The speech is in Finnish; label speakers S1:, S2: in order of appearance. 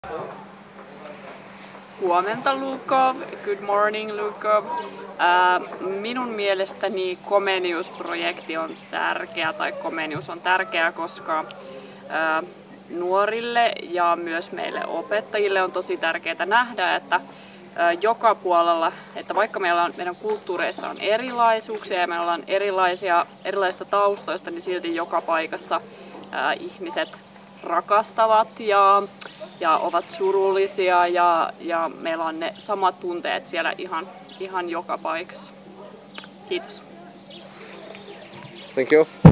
S1: Huomenta Lukov, good morning Lukov. Minun mielestäni Comenius-projekti on tärkeä, tai Comenius on tärkeä, koska nuorille ja myös meille opettajille on tosi tärkeää nähdä, että joka puolella, että vaikka meidän kulttuureissa on erilaisuuksia ja meillä on erilaisista taustoista, niin silti joka paikassa ihmiset rakastavat ja ovat surullisia ja meillä on ne samat tunteet siellä ihan joka paikassa. Kiitos.
S2: Thank you.